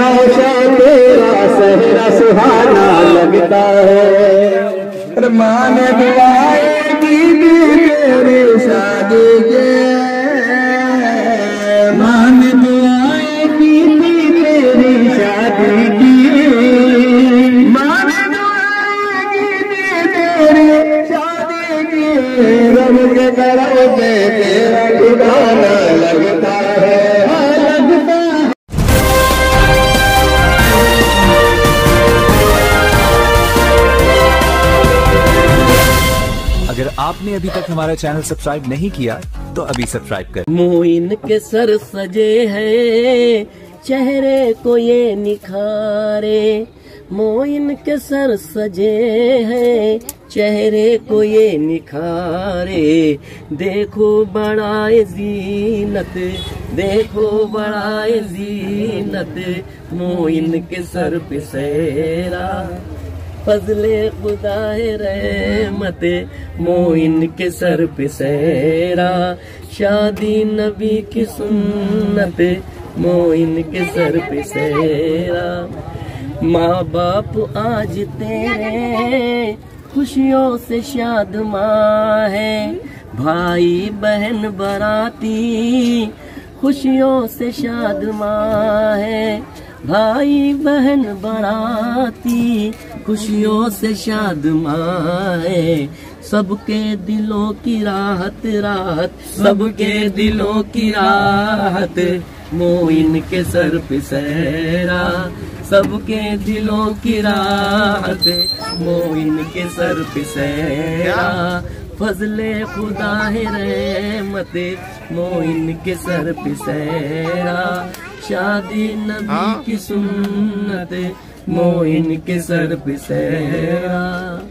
Nausea तेरा सहरा सुहाना लगता है। मान दुआएं की तेरी शादी के, मान दुआएं की तेरी शादी की, मान दुआएं की तेरी शादी की, रब के करम से तेरा ठिकाना लगता है, लगता है। अगर आपने अभी तक हमारा चैनल सब्सक्राइब नहीं किया तो अभी सब्सक्राइब करें। मोइन के सर सजे हैं, चेहरे को ये निखारे, मोइन के सर सजे हैं, चेहरे को ये निखारे, देखो बड़ाए जीनत, देखो बड़ाए जीनत, मोइन के सर पे सेहरा, फजले खुदाए रहमत, मोइन के सर पे सेहरा, शादी नबी की सुन्नत, मोइन के सर पे सेहरा। माँ बाप आज तेरे खुशियों से शादमां है, भाई बहन बराती खुशियों से शादमां है, भाई बहन बराती खुशियों से शादमां है, सबके दिलों की राहत राहत, सबके दिलों की राहत, मोइन के सर पे सेहरा, सबके दिलों की राहत, मोइन के सर पे सेहरा, फजले खुदा है रहमत, मोइन के सर पे सेहरा, शादी नबी की सुन्नत, मोइन के सर पे सेहरा।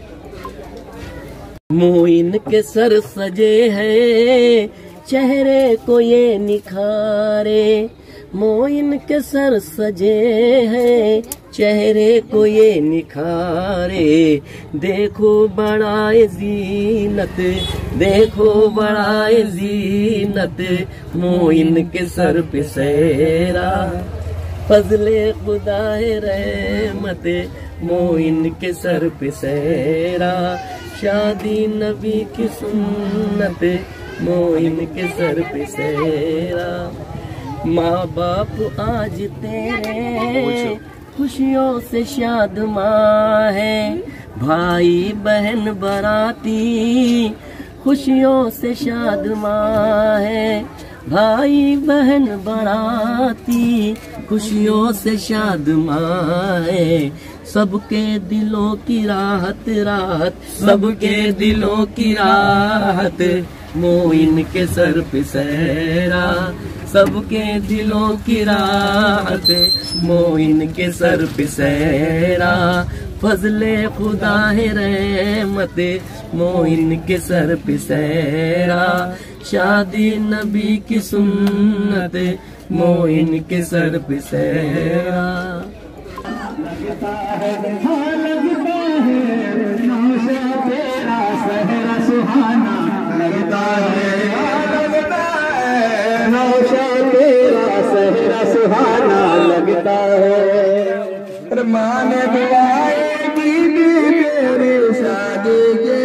मोइन के सर सजे हैं, चेहरे को ये निखारे, मोइन के सर सजे हैं, चेहरे को ये निखारे, देखो बड़ाए जीनत, देखो बड़ाए जीनत, मोइन के सर पे सेहरा, फजले खुदाए रहमत, मोइन के सर पे सेहरा, शादी नबी की सुन्नत, मोइन के सर पे सेहरा। माँ बाप आज तेरे खुशियों से शादमां है, भाई बहन बराती खुशियों से शादमां है, भाई बहन बराती खुशियों से शादमां है, सबके दिलों की राहत राहत, सबके दिलों की राहत, मोइन के सर पे सेहरा, सबके दिलों की राहत, मोइन के सर पे सेहरा, फजले खुदा है रहमत, मोइन के सर पे सेहरा, शादी नबी की सुन्नत, मोइन के सर पे सेहरा। लगता है लगता है नौशा तेरा सहरा सुहाना लगता है, लगता है नौशा तेरा सहरा सुहाना लगता है। मान दुआएं की तेरी शादी के,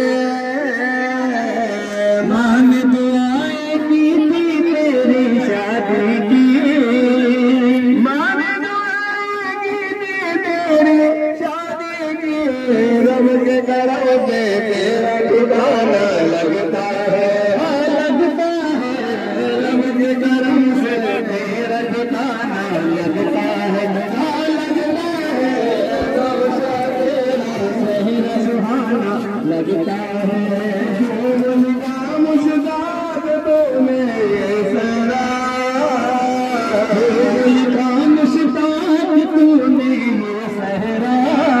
मान दुआएं की तेरी शादी की, मान दुआएं की तेरी शादी की, रब के करम से तेरा ठिकाना लगता है, लगता है, रब के करम से तेरा ठिकाना लगता है, लगता है। मुश्ताक तो मेरे सरा, मुश्ताक तूने ये सहरा,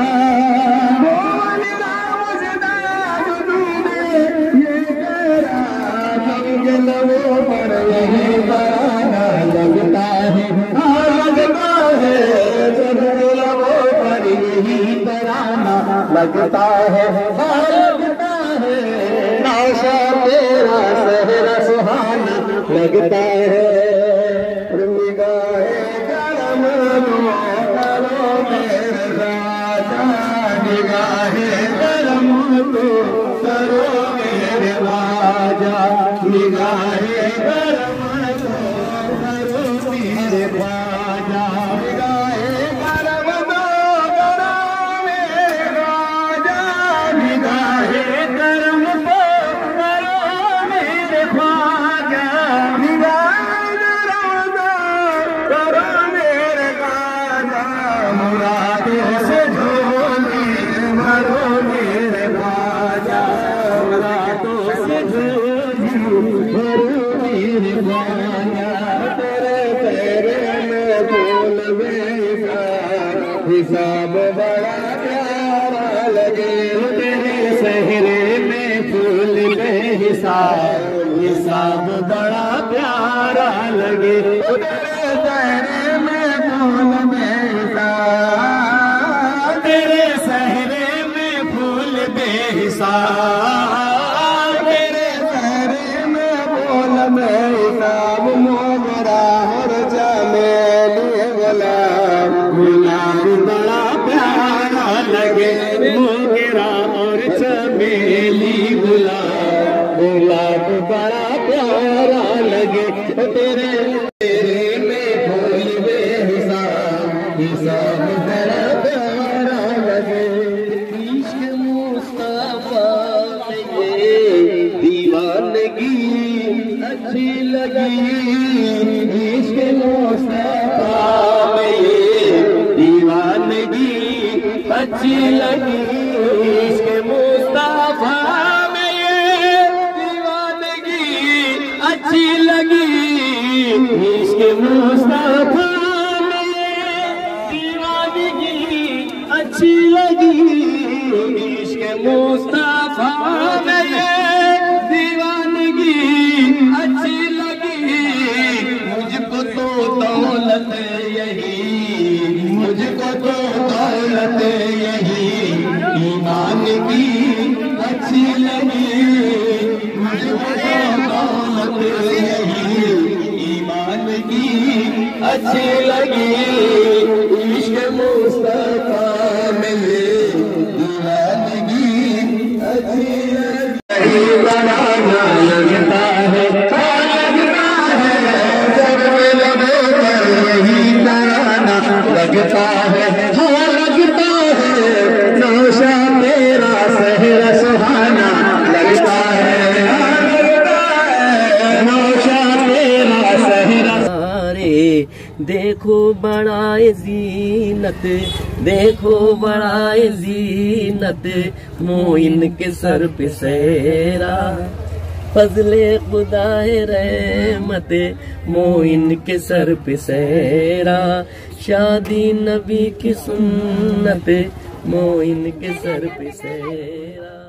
मुश्ताक तूने ये करा, सबके लबों पर यही बराना लगता है, लगता है, सबके लबों पर यही बराना लगता है, लगता है, नौशा तेरा सहरा सुहाना लगता है, निगाहे करम दुआ हिसाब बड़ा प्यारा लगे, तेरे सहरे में फूल बेहिसाब, हिसाब बड़ा प्यारा लगे, तेरे सहरे में फूल बेहिसाब, तेरे सहरे में फूल बेहिसाब, तेरे सहरे में फूल बेहिसाब, मोगरा और चमेली गुलाब, गुलाब बड़ा प्यारा लगे, मोगरा और चमेली गुलाब, गुलाब बड़ा प्यारा लगे, तेरे में फूल बेहिसाब, हिसाब बड़ा प्यारा लगे। इश्क मुस्तफा ये दीवानगी अच्छी लगी, इश्क मुस्तफा ये दीवानगी अच्छी लगी, इश्क मुस्तफा में ये दीवानगी अच्छी लगी, इश्क मुस्तफा में ये दीवानगी अच्छी लगी, इश्क मुस्तफा में ये दीवानगी अच्छी लगी, मुझको तो दौलत यही, मुझको तो दौलत यही ईमान की अच्छी लगी, मुझको तो दौलत यही ईमान की अच्छी लगी, इश्क मुस्तफा में ये दीवानगी अच्छी लगी, बनाना लगता है, लगता है जब लबों पर यही तराना लगता है, हाँ लगता है नौशा तेरा सहरा सुहाना लगता है, लगता है नौशा तेरा सहरा। देखो बड़ाए ज़ीनत, देखो बड़ाए ज़ीनत, मोइन के सर पे सेहरा, फजले खुदाए रहमत, मोइन के सर पे सेहरा, शादी नबी की सुन्नत, मोइन के सर पे सेहरा।